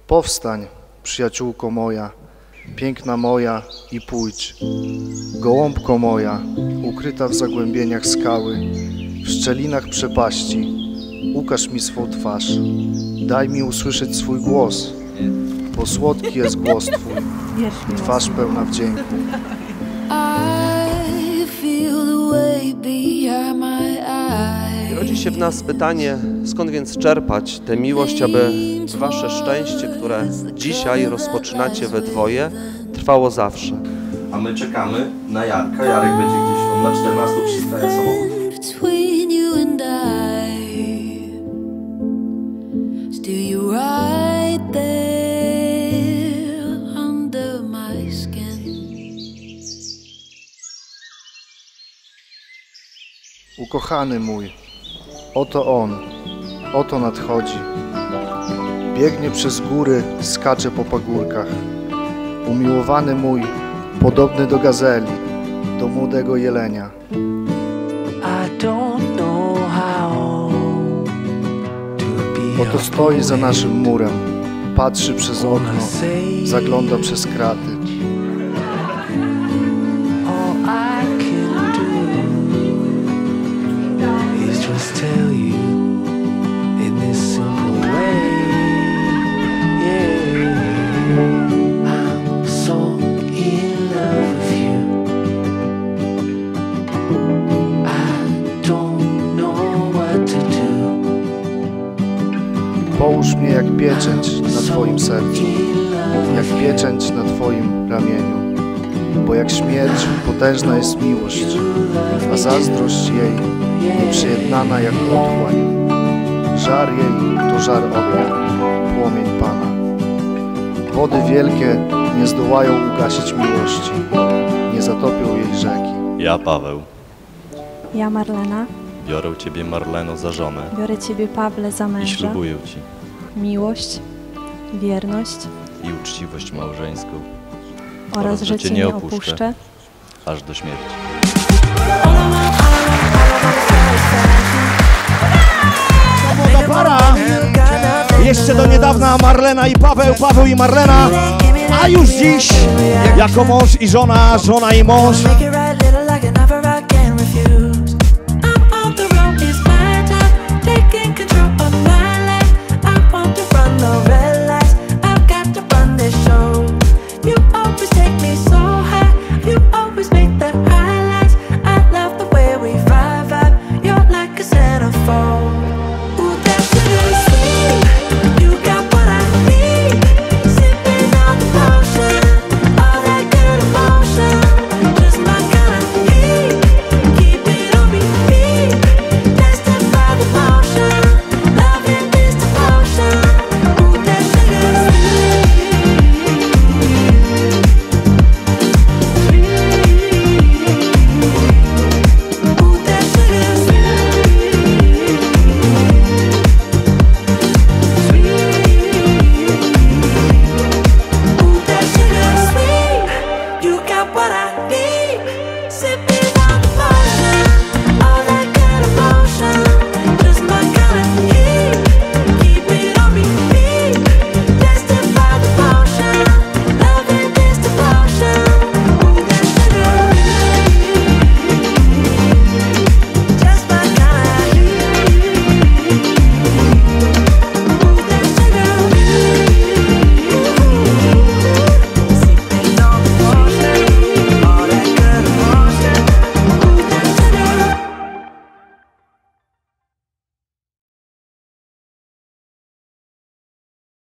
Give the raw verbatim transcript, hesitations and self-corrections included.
Powstań, przyjaciółko moja, piękna moja i pójdź. Gołąbko moja, ukryta w zagłębieniach skały, w szczelinach przepaści, ukaż mi swą twarz. Daj mi usłyszeć swój głos, bo słodki jest głos Twój, twarz pełna wdzięku. Rodzi się w nas pytanie, skąd więc czerpać tę miłość, aby wasze szczęście, które dzisiaj rozpoczynacie we dwoje, trwało zawsze. A my czekamy na Jarka. Jarek będzie gdzieś on na czternastu przystaje samochód. Ukochany mój, oto on, oto nadchodzi. Biegnie przez góry, skacze po pagórkach. Umiłowany mój, podobny do gazeli, do młodego jelenia. Oto stoi za naszym murem, patrzy przez okno, zagląda przez kraty. Tell you in this simple way, yeah. I'm so in love with you. I don't know what to do. Połóż mnie jak pieczęć na Twoim sercu, jak pieczęć na Twoim ramieniu. Bo jak śmierć potężna jest miłość, a zazdrość jej nieprzejednana jak otchłań. Żar jej to żar ognia, płomień Pana. Wody wielkie nie zdołają ugasić miłości, nie zatopią jej rzeki. Ja, Paweł, ja, Marlena, biorę Ciebie, Marleno, za żonę biorę Ciebie, Pawle, za i męża, ślubuję Ci miłość, wierność i uczciwość małżeńską oraz, że Cię nie opuszczę aż do śmierci. Młoda para! Jeszcze do niedawna Marlena i Paweł, Paweł i Marlena, a już dziś jako mąż i żona, żona i mąż.